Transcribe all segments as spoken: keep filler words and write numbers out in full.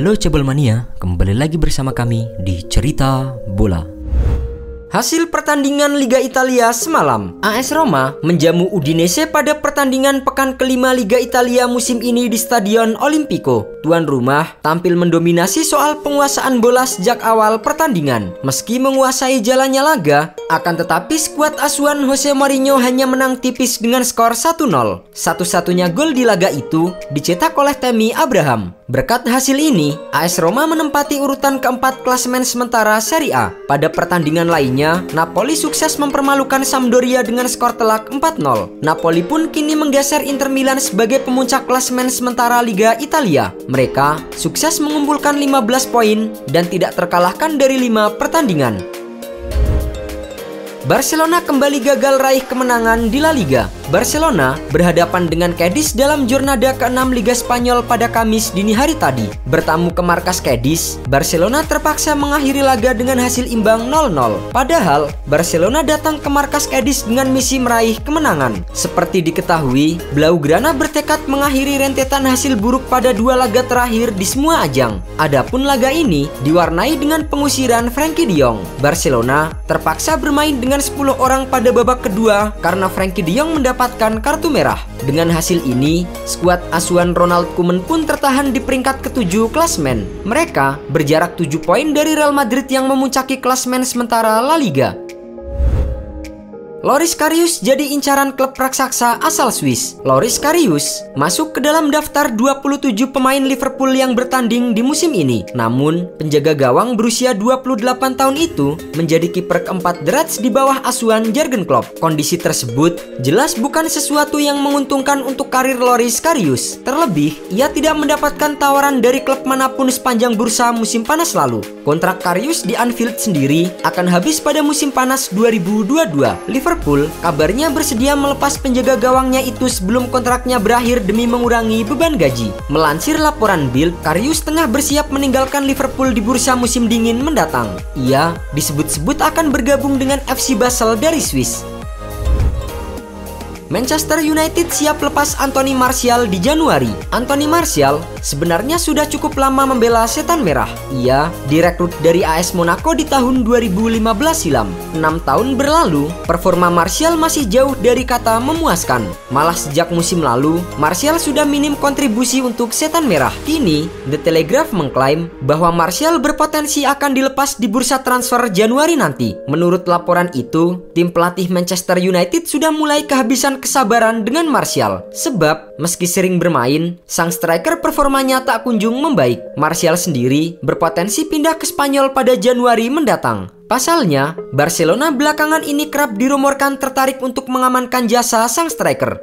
Halo Cebolmania, kembali lagi bersama kami di Cerita Bola. Hasil pertandingan Liga Italia semalam, A S Roma menjamu Udinese pada pertandingan pekan kelima Liga Italia musim ini di Stadion Olimpico. Tuan rumah tampil mendominasi soal penguasaan bola sejak awal pertandingan. Meski menguasai jalannya laga, akan tetapi skuad asuhan Jose Mourinho hanya menang tipis dengan skor satu nol. Satu-satunya gol di laga itu dicetak oleh Tammy Abraham. Berkat hasil ini, A S Roma menempati urutan keempat klasemen sementara Serie A. Pada pertandingan lainnya, Napoli sukses mempermalukan Sampdoria dengan skor telak empat nol. Napoli pun kini menggeser Inter Milan sebagai pemuncak klasemen sementara Liga Italia. Mereka sukses mengumpulkan lima belas poin dan tidak terkalahkan dari lima pertandingan. Barcelona kembali gagal raih kemenangan di La Liga. Barcelona berhadapan dengan Cadiz dalam jornada keenam Liga Spanyol pada Kamis dini hari tadi. Bertamu ke markas Cadiz, Barcelona terpaksa mengakhiri laga dengan hasil imbang nol nol. Padahal, Barcelona datang ke markas Cadiz dengan misi meraih kemenangan. Seperti diketahui, Blaugrana bertekad mengakhiri rentetan hasil buruk pada dua laga terakhir di semua ajang. Adapun laga ini diwarnai dengan pengusiran Frenkie de Jong. Barcelona terpaksa bermain dengan sepuluh orang pada babak kedua karena Frenkie de Jong mendapat mendapatkan kartu merah. Dengan hasil ini, skuad asuhan Ronald Koeman pun tertahan di peringkat ketujuh klasemen. Mereka berjarak tujuh poin dari Real Madrid yang memuncaki klasemen sementara La Liga. Loris Karius jadi incaran klub raksasa asal Swiss. Loris Karius masuk ke dalam daftar dua puluh tujuh pemain Liverpool yang bertanding di musim ini. Namun, penjaga gawang berusia dua puluh delapan tahun itu menjadi kiper keempat The Reds di bawah asuhan Jurgen Klopp. Kondisi tersebut jelas bukan sesuatu yang menguntungkan untuk karir Loris Karius. Terlebih, ia tidak mendapatkan tawaran dari klub manapun sepanjang bursa musim panas lalu. Kontrak Karius di Anfield sendiri akan habis pada musim panas dua ribu dua puluh dua. Liverpool kabarnya bersedia melepas penjaga gawangnya itu sebelum kontraknya berakhir demi mengurangi beban gaji. Melansir laporan Bild, Karius tengah bersiap meninggalkan Liverpool di bursa musim dingin mendatang. Ia disebut-sebut akan bergabung dengan F C Basel dari Swiss. Manchester United siap lepas Anthony Martial di Januari. Anthony Martial sebenarnya sudah cukup lama membela Setan Merah. Ia direkrut dari A S Monaco di tahun dua ribu lima belas silam. enam tahun berlalu, performa Martial masih jauh dari kata memuaskan. Malah sejak musim lalu, Martial sudah minim kontribusi untuk Setan Merah. Kini, The Telegraph mengklaim bahwa Martial berpotensi akan dilepas di bursa transfer Januari nanti. Menurut laporan itu, tim pelatih Manchester United sudah mulai kehabisan kesabaran dengan Martial. Sebab, meski sering bermain, sang striker performanya tak kunjung membaik. Martial sendiri berpotensi pindah ke Spanyol pada Januari mendatang. Pasalnya, Barcelona belakangan ini kerap dirumorkan tertarik untuk mengamankan jasa sang striker.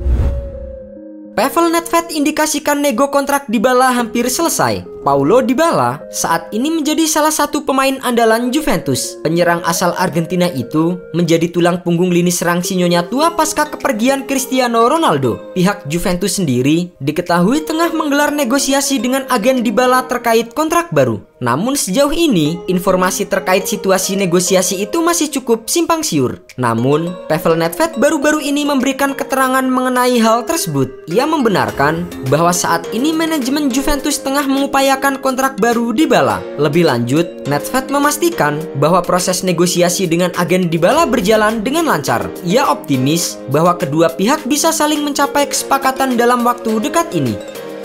Pavel Nedved indikasikan nego kontrak Dybala hampir selesai. Paulo Dybala saat ini menjadi salah satu pemain andalan Juventus. Penyerang asal Argentina itu menjadi tulang punggung lini serang sinyonya tua pasca kepergian Cristiano Ronaldo. Pihak Juventus sendiri diketahui tengah menggelar negosiasi dengan agen Dybala terkait kontrak baru. Namun sejauh ini, informasi terkait situasi negosiasi itu masih cukup simpang siur. Namun, Pavel Nedved baru-baru ini memberikan keterangan mengenai hal tersebut. Ia membenarkan bahwa saat ini manajemen Juventus tengah mengupayakan kontrak baru Dybala. Lebih lanjut, Nedved memastikan bahwa proses negosiasi dengan agen Dybala berjalan dengan lancar. Ia optimis bahwa kedua pihak bisa saling mencapai kesepakatan dalam waktu dekat ini.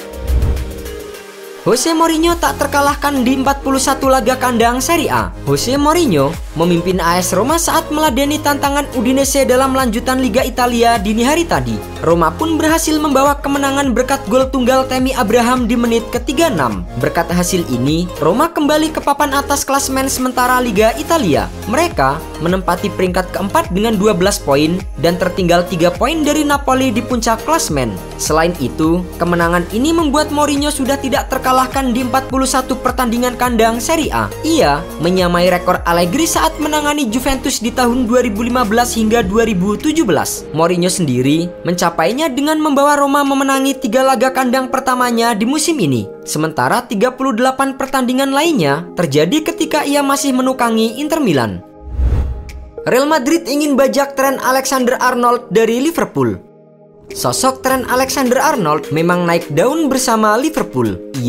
Jose Mourinho tak terkalahkan di empat puluh satu laga kandang Serie A. Jose Mourinho memimpin A S Roma saat meladeni tantangan Udinese dalam lanjutan Liga Italia dini hari tadi. Roma pun berhasil membawa kemenangan berkat gol tunggal Tammy Abraham di menit ke tiga puluh enam. Berkat hasil ini, Roma kembali ke papan atas klasemen sementara Liga Italia. Mereka menempati peringkat keempat dengan dua belas poin dan tertinggal tiga poin dari Napoli di puncak klasemen. Selain itu, kemenangan ini membuat Mourinho sudah tidak terkalahkan di empat puluh satu pertandingan kandang Serie A. Ia menyamai rekor Allegri saat menangani Juventus di tahun dua ribu lima belas hingga dua ribu tujuh belas. Mourinho sendiri mencapainya dengan membawa Roma memenangi tiga laga kandang pertamanya di musim ini. Sementara tiga puluh delapan pertandingan lainnya terjadi ketika ia masih menukangi Inter Milan. Real Madrid ingin bajak Trent Alexander-Arnold dari Liverpool. Sosok Trent Alexander-Arnold memang naik daun bersama Liverpool. Ia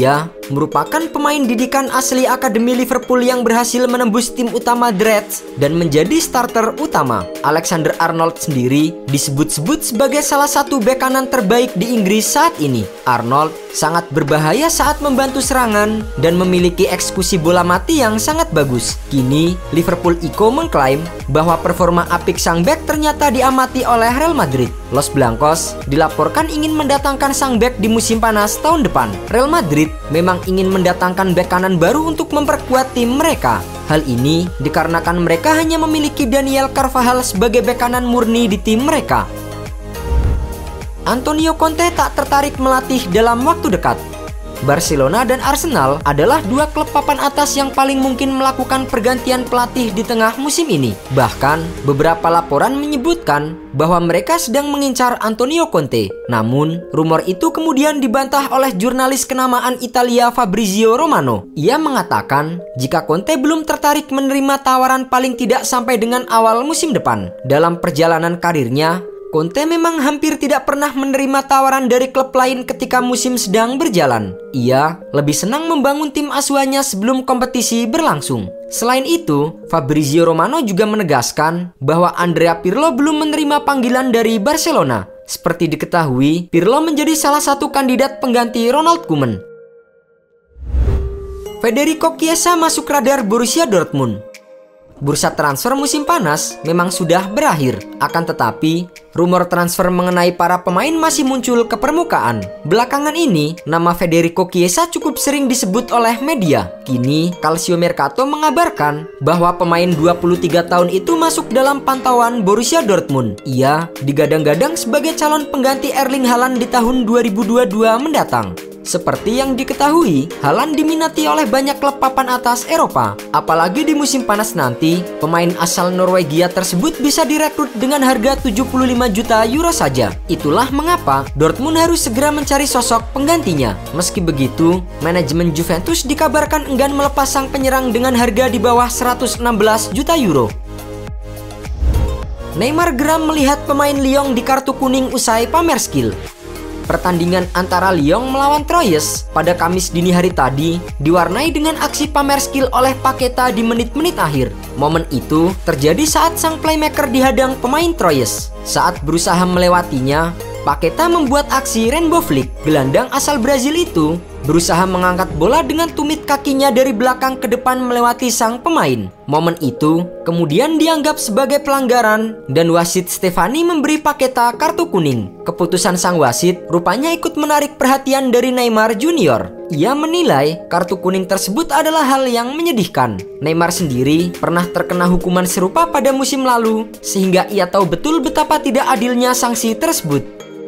merupakan pemain didikan asli Akademi Liverpool yang berhasil menembus tim utama The Reds dan menjadi starter utama. Alexander Arnold sendiri disebut-sebut sebagai salah satu bek kanan terbaik di Inggris saat ini. Arnold sangat berbahaya saat membantu serangan dan memiliki eksekusi bola mati yang sangat bagus. Kini, Liverpool Echo mengklaim bahwa performa apik sang bek ternyata diamati oleh Real Madrid. Los Blancos dilaporkan ingin mendatangkan sang bek di musim panas tahun depan. Real Madrid memang ingin mendatangkan bek kanan baru untuk memperkuat tim mereka. Hal ini dikarenakan mereka hanya memiliki Daniel Carvajal sebagai bek kanan murni di tim mereka. Antonio Conte tak tertarik melatih dalam waktu dekat. Barcelona dan Arsenal adalah dua klub papan atas yang paling mungkin melakukan pergantian pelatih di tengah musim ini. Bahkan, beberapa laporan menyebutkan bahwa mereka sedang mengincar Antonio Conte. Namun, rumor itu kemudian dibantah oleh jurnalis kenamaan Italia Fabrizio Romano. Ia mengatakan jika Conte belum tertarik menerima tawaran paling tidak sampai dengan awal musim depan. Dalam perjalanan karirnya, Conte memang hampir tidak pernah menerima tawaran dari klub lain ketika musim sedang berjalan. Ia lebih senang membangun tim asuhannya sebelum kompetisi berlangsung. Selain itu, Fabrizio Romano juga menegaskan bahwa Andrea Pirlo belum menerima panggilan dari Barcelona. Seperti diketahui, Pirlo menjadi salah satu kandidat pengganti Ronald Koeman. Federico Chiesa masuk radar Borussia Dortmund. Bursa transfer musim panas memang sudah berakhir. Akan tetapi, rumor transfer mengenai para pemain masih muncul ke permukaan. Belakangan ini, nama Federico Chiesa cukup sering disebut oleh media. Kini, Calcio Mercato mengabarkan bahwa pemain dua puluh tiga tahun itu masuk dalam pantauan Borussia Dortmund. Ia digadang-gadang sebagai calon pengganti Erling Haaland di tahun dua ribu dua puluh dua mendatang. Seperti yang diketahui, Haaland diminati oleh banyak klub papan atas Eropa. Apalagi di musim panas nanti, pemain asal Norwegia tersebut bisa direkrut dengan harga tujuh puluh lima juta euro saja. Itulah mengapa Dortmund harus segera mencari sosok penggantinya. Meski begitu, manajemen Juventus dikabarkan enggan melepas sang penyerang dengan harga di bawah seratus enam belas juta euro. Neymar geram melihat pemain Lyon di kartu kuning usai pamer skill. Pertandingan antara Lyon melawan Troyes pada Kamis dini hari tadi diwarnai dengan aksi pamer skill oleh Paqueta di menit-menit akhir. Momen itu terjadi saat sang playmaker dihadang pemain Troyes. Saat berusaha melewatinya, Paqueta membuat aksi rainbow flick. Gelandang asal Brazil itu berusaha mengangkat bola dengan tumit kakinya dari belakang ke depan melewati sang pemain. Momen itu kemudian dianggap sebagai pelanggaran dan wasit Stefani memberi Paqueta kartu kuning. Keputusan sang wasit rupanya ikut menarik perhatian dari Neymar Junior. Ia menilai kartu kuning tersebut adalah hal yang menyedihkan. Neymar sendiri pernah terkena hukuman serupa pada musim lalu, sehingga ia tahu betul betapa tidak adilnya sanksi tersebut.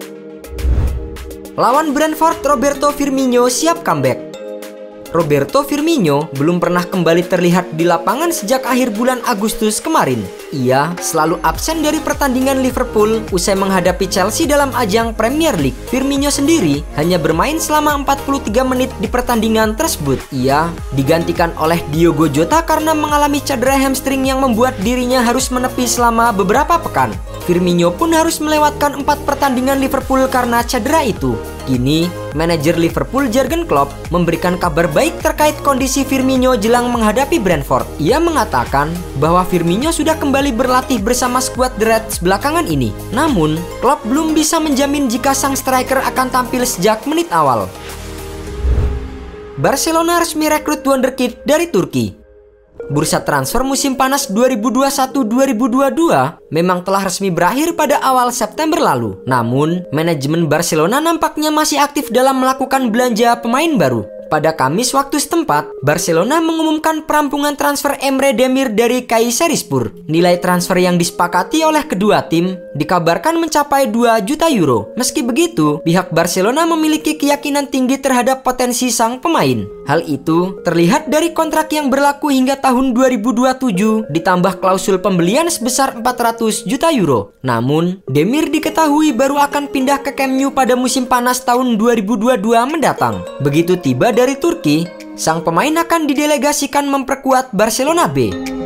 Lawan Brentford, Roberto Firmino siap comeback. Roberto Firmino belum pernah kembali terlihat di lapangan sejak akhir bulan Agustus kemarin. Ia selalu absen dari pertandingan Liverpool usai menghadapi Chelsea dalam ajang Premier League. Firmino sendiri hanya bermain selama empat puluh tiga menit di pertandingan tersebut. Ia digantikan oleh Diogo Jota karena mengalami cedera hamstring yang membuat dirinya harus menepi selama beberapa pekan. Firmino pun harus melewatkan empat pertandingan Liverpool karena cedera itu. Kini, manajer Liverpool Jurgen Klopp memberikan kabar baik terkait kondisi Firmino jelang menghadapi Brentford. Ia mengatakan bahwa Firmino sudah kembali berlatih bersama skuad The Reds belakangan ini. Namun, Klopp belum bisa menjamin jika sang striker akan tampil sejak menit awal. Barcelona resmi rekrut wonderkid dari Turki. Bursa transfer musim panas dua ribu dua puluh satu dua ribu dua puluh dua memang telah resmi berakhir pada awal September lalu. Namun, manajemen Barcelona nampaknya masih aktif dalam melakukan belanja pemain baru. Pada Kamis waktu setempat, Barcelona mengumumkan perampungan transfer Emre Demir dari Kayserispor. Nilai transfer yang disepakati oleh kedua tim dikabarkan mencapai dua juta euro. Meski begitu, pihak Barcelona memiliki keyakinan tinggi terhadap potensi sang pemain. Hal itu terlihat dari kontrak yang berlaku hingga tahun dua ribu dua puluh tujuh ditambah klausul pembelian sebesar empat ratus juta euro. Namun, Demir diketahui baru akan pindah ke Camp Nou pada musim panas tahun dua ribu dua puluh dua mendatang. Begitu tiba dari Turki, sang pemain akan didelegasikan memperkuat Barcelona B.